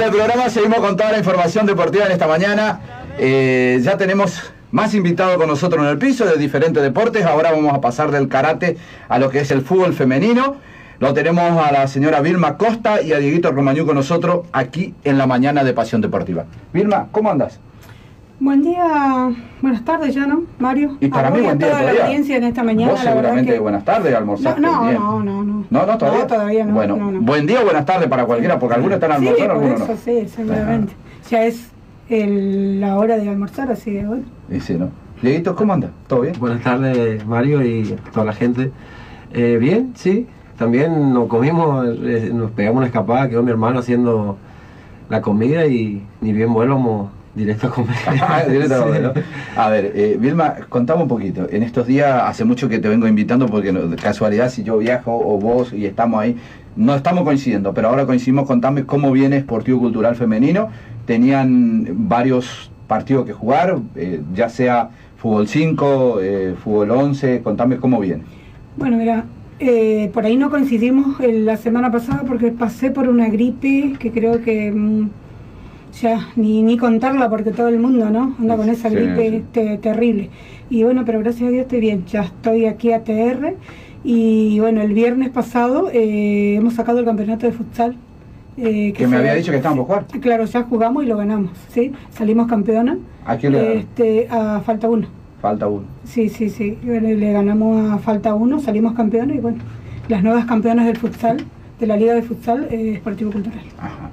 el programa, seguimos con toda la información deportiva en esta mañana. Ya tenemos más invitados con nosotros en el piso de diferentes deportes. Ahora vamos a pasar del karate a lo que es el fútbol femenino. Lo tenemos a la señora Vilma Costa y a Dieguito Romagnú con nosotros aquí en la mañana de Pasión Deportiva. Vilma, ¿cómo andas? Buen día, buenas tardes ya, ¿no, Mario? Y para mí buen día toda todavía. La audiencia en esta mañana. Vos seguramente que... buenas tardes, almorzaste. No, ¿Todavía? No, todavía no. Bueno, no. buen día o buenas tardes para cualquiera, porque algunos están almorzando, algunos no. Sí, seguramente. Ya es la hora de almorzar, así de bueno. Y sí, ¿no? Dieguito, ¿cómo anda? ¿Todo bien? Buenas tardes, Mario, y toda la gente. Bien, sí. También nos comimos, nos pegamos una escapada, quedó mi hermano haciendo la comida y ni bien vuelvamos directo a comer. Directo a comer, ¿no? A ver, Vilma, contame un poquito. En estos días, hace mucho que te vengo invitando porque de casualidad, si yo viajo o vos y estamos ahí, no estamos coincidiendo, pero ahora coincidimos. Contame cómo viene Sportivo Cultural Femenino. Tenían varios partidos que jugar, ya sea fútbol 5, fútbol 11, contame cómo viene. Bueno, mira, por ahí no coincidimos la semana pasada porque pasé por una gripe que creo que ya ni contarla porque todo el mundo, ¿no? Anda con esa gripe terrible. Y bueno, pero gracias a Dios estoy bien, ya estoy aquí a TR y bueno, el viernes pasado hemos sacado el campeonato de futsal. Que me había dicho que estábamos por jugar. Claro, ya jugamos y lo ganamos, ¿sí? Salimos campeona. ¿A quién le ganamos? A falta uno. Falta uno. Sí. Le ganamos a falta uno, salimos campeones y bueno, las nuevas campeonas del futsal, de la Liga de Futsal Sportivo Cultural. Ajá.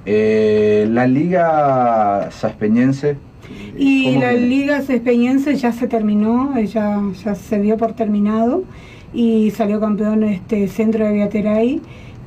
La Liga Saspeñense. Y la Liga Saspeñense ya se terminó, ya se dio por terminado y salió campeón Centro de Viateray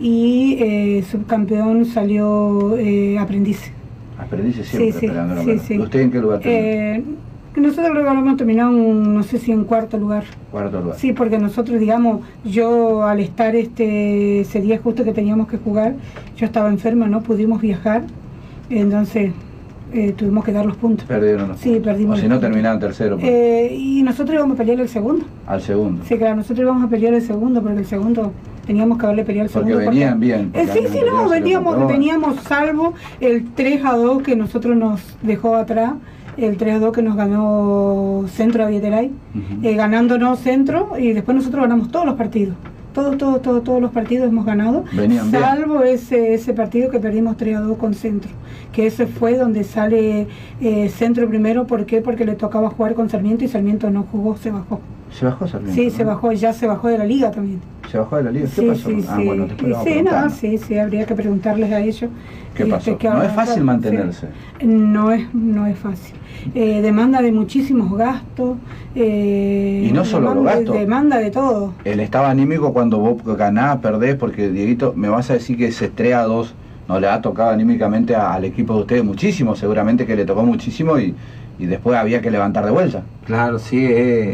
y subcampeón salió Aprendiz. Aprendiz siempre sí. ¿Usted en qué lugar terminó? Nosotros creo que hemos terminado, no sé si en cuarto lugar. Cuarto lugar. Sí, porque nosotros, digamos, yo al estar ese día justo que teníamos que jugar, yo estaba enferma, no pudimos viajar, entonces tuvimos que dar los puntos. Perdieron los puntos. Sí, perdimos. O si no, terminaban tercero. Y nosotros íbamos a pelear el segundo. Al segundo. Sí, claro, nosotros íbamos a pelear el segundo, porque el segundo teníamos que haberle peleado el segundo. Porque venían bien. Veníamos salvo el 3-2 que nosotros nos dejó atrás. El 3-2 que nos ganó Centro de Viateray, ganándonos Centro, y después nosotros ganamos todos los partidos. Todos los partidos hemos ganado, salvo ese partido que perdimos 3-2 con Centro, que ese fue donde sale Centro primero. ¿Por qué? Porque le tocaba jugar con Sarmiento y Sarmiento no jugó, se bajó. ¿Se bajó Sarmiento? Sí, se bajó, ya se bajó de la liga también. ¿Se bajó de la liga? ¿Qué pasó? Bueno, Sí, habría que preguntarles a ellos. ¿Qué pasó? No es fácil mantenerse. No es fácil. Demanda de muchísimos gastos. Y no solo los gastos. Demanda de todo. El estado anímico cuando vos ganás, perdés, porque Dieguito, me vas a decir que ese 3-2 no le ha tocado anímicamente al equipo de ustedes muchísimo, seguramente que le tocó muchísimo y después había que levantar de vuelta. Claro, sí,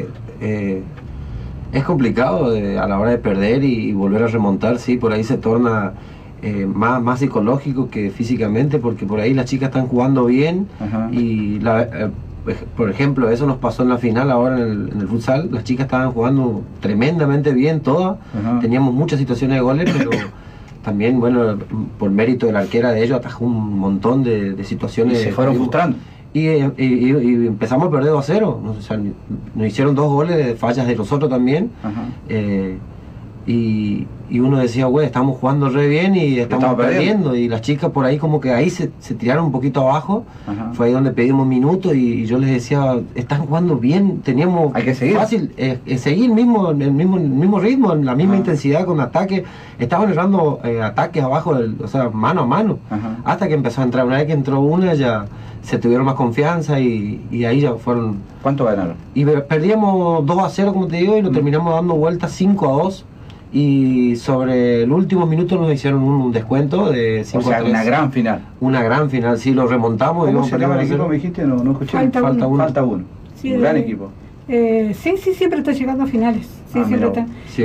es complicado a la hora de perder y volver a remontar, sí, por ahí se torna más psicológico que físicamente, porque por ahí las chicas están jugando bien. Y por ejemplo, eso nos pasó en la final ahora en el futsal, las chicas estaban jugando tremendamente bien todas, teníamos muchas situaciones de goles, pero también, bueno, por mérito de la arquera de ellos atajó un montón de situaciones. Y se fueron frustrando. Y empezamos a perder 2-0, nos hicieron 2 goles de fallas de nosotros también. Y uno decía, güey, estamos jugando re bien y estamos perdiendo. Y las chicas por ahí como que ahí se tiraron un poquito abajo. Fue ahí donde pedimos minutos y yo les decía, están jugando bien, teníamos hay que seguir. Fácil seguir el mismo ritmo, la misma intensidad con ataque. Estaban errando ataques abajo, o sea, mano a mano. Hasta que empezó a entrar, una vez que entró una ya se tuvieron más confianza y ahí ya fueron. ¿Cuánto ganaron? Y perdíamos 2-0, como te digo, y lo terminamos dando vuelta 5-2. Y sobre el último minuto nos hicieron un descuento de 5-3. O sea, una gran final. Una gran final, sí, lo remontamos. ¿Cómo se llama el equipo? ¿Me dijiste? No escuché. Falta uno. Sí, un gran equipo. Sí, siempre está llegando a finales. Sí, siempre está. Sí,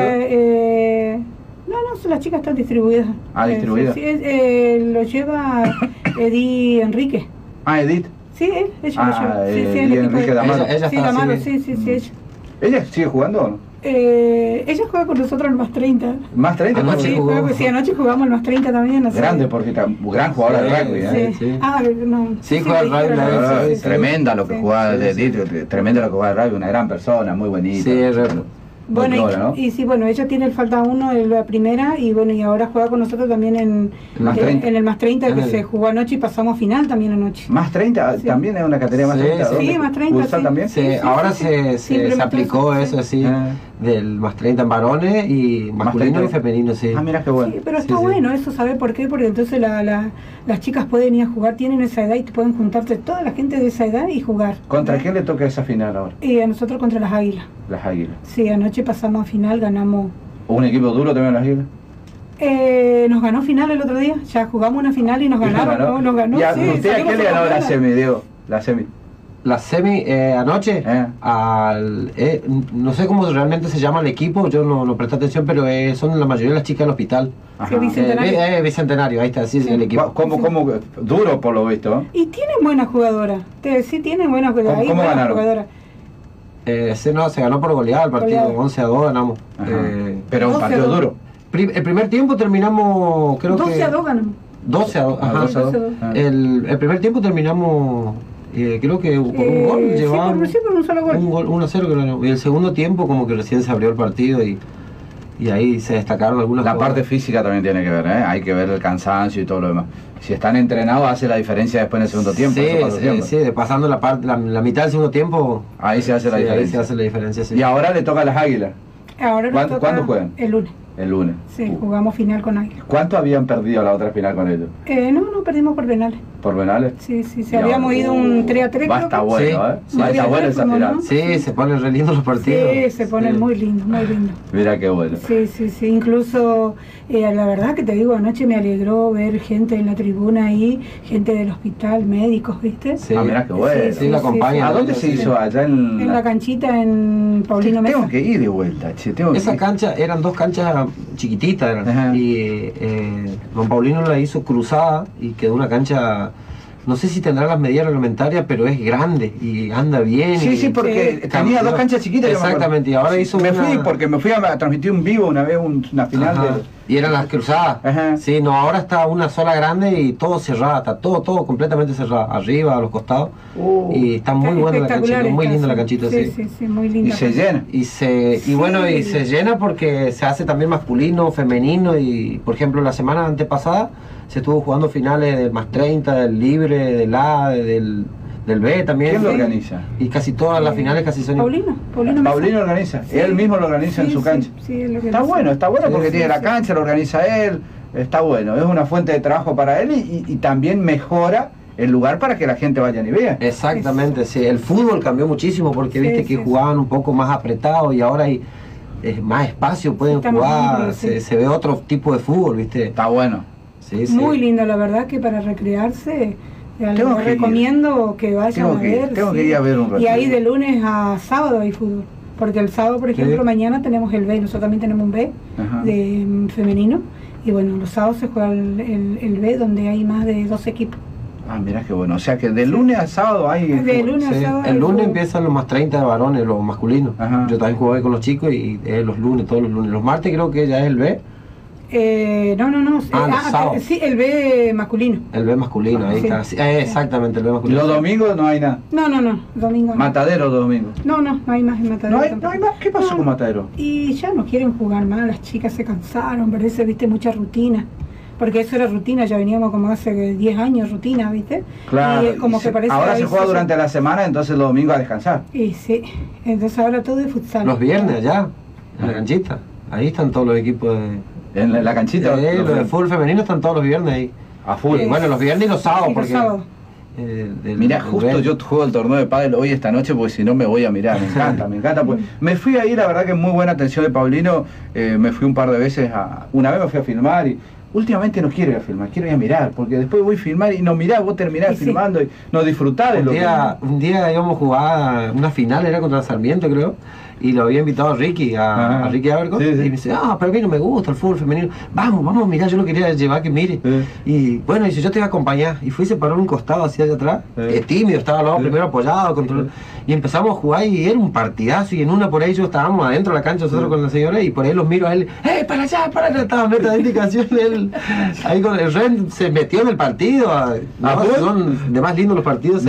las chicas están distribuidas. ¿Distribuidas? Lo lleva Edith Enrique. Edith. Sí, ella lo lleva. Enrique Damaro. Ella sí, Damaro, sí, ella. ¿Ella sigue jugando o no? Ella juega con nosotros el más 30. ¿Más 30? Anoche sí, anoche jugamos el más 30 también. Grande, porque gran jugadora de rugby. Sí, sí. Sí, juega al rugby. Tremenda lo que jugaba, tremenda lo que jugaba el rugby, una gran persona, muy bonita. Sí, bueno, ¿no? Y sí, bueno, ella tiene el falta 1 en la primera y bueno, y ahora juega con nosotros también en el más 30 que se jugó anoche y pasamos final también anoche. ¿Más 30? Sí. ¿También es una categoría más 30? Sí, más 30. Sí. ¿También? Sí, ahora se aplicó eso así, del más 30 en varones y masculino y femenino, sí. Ah, mira qué bueno. Sí, pero está bueno eso, ¿sabes por qué? Porque entonces las chicas pueden ir a jugar, tienen esa edad y pueden juntarse toda la gente de esa edad y jugar. ¿Contra quién le toca esa final ahora? A nosotros contra las Águilas. Las Águilas. Sí, anoche pasamos a final, ganamos. ¿Un equipo duro también las Águilas? Nos ganó final el otro día, ya jugamos una final y nos ganaron. Nos ganó. ¿Y usted a quién le ganó la semi, Diego? La semi. La semi anoche, no sé cómo realmente se llama el equipo, yo no presté atención, pero son la mayoría de las chicas del hospital. Bicentenario. Bicentenario, ahí está, sí, es el equipo. ¿Cómo duro por lo visto? Y tienen buenas jugadoras, sí tienen buenas jugadoras. ¿Cómo ganaron? Se ganó por goleada el partido, 11-2 ganamos. Pero un partido duro. El primer tiempo terminamos, creo 12-2 ganamos. 12-2, ajá. 12-2. El primer tiempo terminamos... creo que por un gol llevaban por un solo gol. 1-0 y el segundo tiempo como que recién se abrió el partido y ahí se destacaron algunas cosas. La parte física también tiene que ver, hay que ver el cansancio y todo lo demás. Si están entrenados hace la diferencia después en el segundo tiempo. Sí, pasando la mitad del segundo tiempo ahí se hace la diferencia. Ahí se hace la diferencia, sí. Y ahora le toca a las Águilas. ¿Cuándo juegan? El lunes. El lunes. Sí, jugamos final con Águilas. ¿Cuánto habían perdido la otra final con ellos? No, perdimos por penales. ¿Por penales? Sí, habíamos ido un 3-3. Va a estar bueno, Va a estar bueno esa final. ¿No? Sí, se ponen re lindos los partidos. Sí, se ponen muy lindos, muy lindos. Mira qué bueno. Sí, incluso, la verdad que te digo, anoche me alegró ver gente en la tribuna ahí, gente del hospital, médicos, ¿viste? Sí, mira qué bueno. Sí, la acompañan. ¿A dónde se hizo? Allá en la canchita en Paulino Mesa. Tengo que ir de vuelta, Esa cancha, eran 2 canchas chiquititas, y don Paulino la hizo cruzada y quedó una cancha, no sé si tendrá las medidas reglamentarias, pero es grande y anda bien. Sí, porque tenía 2 canchas chiquitas. Exactamente, y ahora hizo me fui a transmitir un vivo una vez, una final y eran las cruzadas. Sí, no, ahora está una sola grande y todo cerrada, está todo completamente cerrado, arriba, a los costados. Y está muy buena la canchita, muy linda la canchita. Sí, muy linda. Y se llena. Y se llena porque se hace también masculino, femenino, y por ejemplo la semana antepasada se estuvo jugando finales del más 30, del libre, del A, del B también. ¿Quién lo organiza? Y casi todas las finales casi son... Paulino organiza. Él mismo lo organiza en su cancha. Está bueno porque tiene la cancha, lo organiza él. Está bueno, es una fuente de trabajo para él y también mejora el lugar para que la gente vaya y vea. Exactamente, sí. El fútbol cambió muchísimo porque viste que jugaban un poco más apretados y ahora hay más espacio, pueden jugar, se ve otro tipo de fútbol, viste. Está bueno. Muy lindo, la verdad que para recrearse les recomiendo que vayan a ver. Tengo que ir a ver un rato. Y ahí de lunes a sábado hay fútbol. Porque el sábado, por ejemplo, mañana tenemos el B, nosotros también tenemos un B de femenino. Y bueno, los sábados se juega el B donde hay más de 2 equipos. Ah, mirá qué bueno. O sea que de lunes a sábado hay... De lunes a sábado. El lunes empiezan los más 30 de varones, los masculinos. Yo también jugué con los chicos y los lunes, todos los lunes. Los martes creo que ya es el B. No. Sí, el B masculino. El B masculino, ahí está. Sí, exactamente, el B masculino. ¿Los domingos no hay nada? No, domingo no. ¿Matadero domingo? No hay más en Matadero. ¿No hay más? ¿Qué pasó con Matadero? Y ya no quieren jugar más, las chicas se cansaron, parece, viste, mucha rutina. Porque eso era rutina, ya veníamos como hace 10 años rutina, ¿viste? Claro. Y como que parece ahora se juega durante la semana, entonces los domingos a descansar. Y sí, entonces ahora todo es futsal. Los viernes allá, en la canchita, ahí están todos los equipos de... ¿En la canchita? Los de fútbol femenino están todos los viernes ahí. A full. Bueno, los viernes y los sábados, porque... Mirá, justo yo juego el torneo de pádel hoy esta noche porque si no me voy a mirar, me encanta. Pues, me fui ahí, la verdad que muy buena atención de Paulino, me fui un par de veces, una vez me fui a filmar y últimamente no quiero ir a filmar, quiero ir a mirar, porque después voy a filmar y no mirás, vos terminás filmando y no disfrutás de lo que... Un día íbamos a jugar una final, era contra Sarmiento creo, y lo había invitado a Ricky, a Ricky Abercon, y me dice, pero a mí no me gusta el fútbol femenino, vamos, mirá, yo lo quería llevar que mire, y bueno, dice, yo te voy a acompañar, y fui, se paró en un costado hacia allá atrás, tímido, estaba al lado primero apoyado, y empezamos a jugar, y era un partidazo, y en una por ahí yo estábamos adentro de la cancha nosotros con la señora, y por ahí los miro a él, para allá, estaba meta de indicación, él, ahí con el Ren se metió en el partido, son de más lindos los partidos,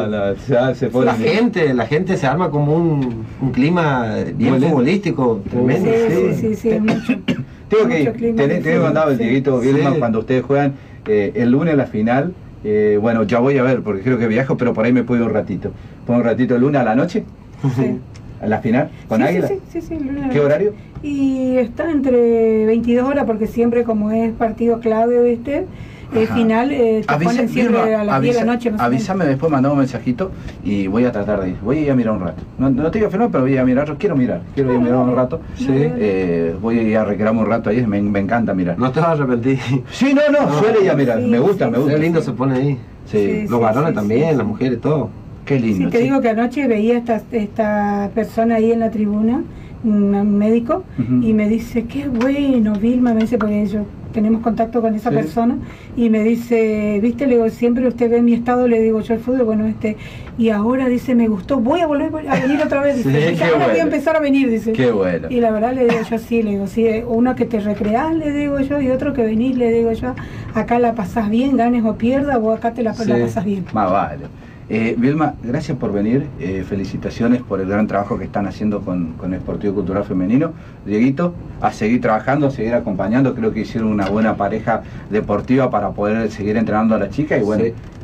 la gente se arma como un clima bien futbolístico, tremendo. Sí, mucho. Tengo que contar el Dieguito, Vilma, cuando ustedes juegan el lunes la final, bueno, ya voy a ver, porque creo que viajo, pero por ahí me puedo ir un ratito. ¿Puedo un ratito el lunes a la noche? Sí. ¿A la final? ¿Con Águila? Sí, el lunes. ¿Qué horario? Y está entre 22 horas, porque siempre como es partido clave, ¿viste? Final, te ponen siempre a las 10 de la noche. Avísame después, mandame un mensajito y voy a tratar de ir. Voy a ir a mirar un rato. No te digo firmar, pero voy a ir a mirar. Quiero ir a mirar un rato. Voy a ir a recrearme un rato ahí, me encanta mirar. No te vas a arrepentir. Sí, no, suele ir a mirar. Me gusta. Qué lindo se pone ahí. Los varones también, las mujeres, todo. Qué lindo. Sí, te digo que anoche veía esta persona ahí en la tribuna, un médico, y me dice, qué bueno, Vilma, me dice, porque yo tenemos contacto con esa persona, y me dice, viste, le digo, siempre usted ve mi estado, le digo yo el fútbol, bueno, y ahora dice, me gustó, voy a volver a venir otra vez, dice, ahora voy a empezar a venir, dice. Qué bueno. Y la verdad le digo yo, sí, le digo, sí, uno que te recreás, le digo yo, y otro que venís, le digo yo, acá la pasás bien, ganes o pierdas, vos acá te la pasás bien. Más vale. Vilma, gracias por venir, felicitaciones por el gran trabajo que están haciendo con el Sportivo Cultural Femenino. Dieguito, a seguir trabajando, a seguir acompañando, creo que hicieron una buena pareja deportiva para poder seguir entrenando a las chicas y bueno,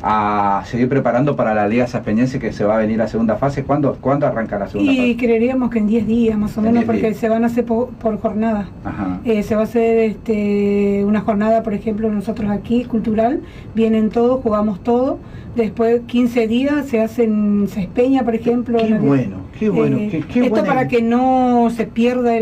a seguir preparando para la Liga Saspeñense que se va a venir a segunda fase. ¿Cuándo arranca la segunda fase? Y creeríamos que en 10 días más o menos, porque se van a hacer por jornada. Se va a hacer una jornada, por ejemplo, nosotros aquí, cultural, vienen todos, jugamos todo. Después 15 días se espeña, por ejemplo. Qué bueno. Esto para que no se pierda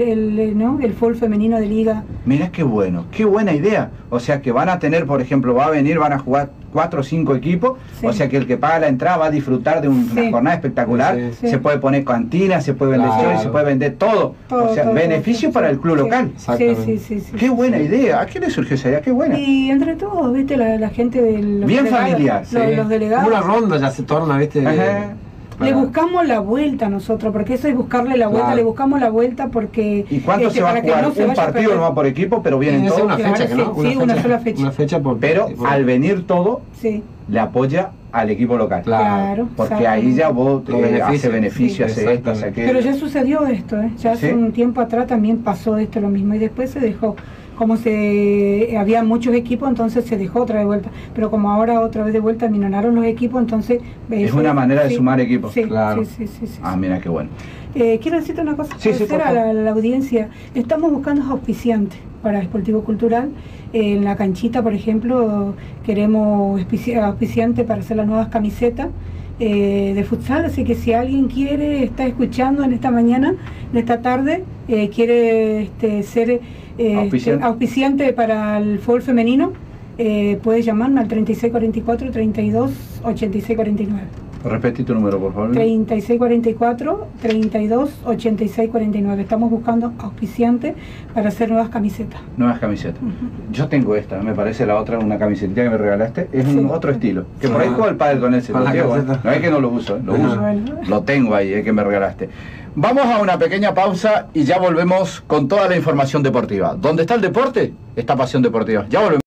el fútbol femenino de liga. Mirá qué buena idea. O sea que van a tener, por ejemplo, van a jugar 4 o 5 equipos, o sea que el que paga la entrada va a disfrutar de una jornada espectacular, se puede poner cantina, se puede vender se puede vender todo, o sea, beneficio para el club local. Sí. Qué buena idea. ¿A quién le surgió esa idea? Qué buena. Y entre todos, viste, la gente del... Bien familiar. Los delegados. Una ronda ya se torna, viste. Le buscamos la vuelta nosotros, porque eso es buscarle la vuelta, le buscamos la vuelta porque... ¿Y cuánto se va a jugar? Un partido no va por equipo, pero vienen todos. Una fecha, ¿no? Una sola fecha. Una fecha pero al venir todo, le apoya al equipo local. Claro. Porque ahí ya vos hace beneficio, hace esto, hace aquello. Pero ya sucedió esto, ya hace un tiempo atrás también pasó esto lo mismo y después se dejó. Como había muchos equipos, entonces se dejó otra vez de vuelta. Pero como ahora otra vez de vuelta minoraron los equipos, entonces... Es una manera de sumar equipos. Sí. Mira qué bueno. Quiero decirte una cosa, a la audiencia. Estamos buscando auspiciantes para Sportivo Cultural. En la canchita, por ejemplo, queremos auspiciantes para hacer las nuevas camisetas de futsal, así que si alguien quiere, está escuchando en esta mañana, en esta tarde, quiere ser auspiciante para el fútbol femenino, puede llamarme al 3644 32 86 49. Repetí tu número, por favor. 3644 32 86 49. Estamos buscando auspiciantes para hacer nuevas camisetas. Yo tengo esta, me parece la otra, una camiseta que me regalaste, es un otro estilo. Que por ahí juego el pádel con ese. No es que no lo uso, lo uso. Lo tengo ahí, que me regalaste. Vamos a una pequeña pausa y ya volvemos con toda la información deportiva. ¿Dónde está el deporte? Está Pasión Deportiva. Ya volvemos.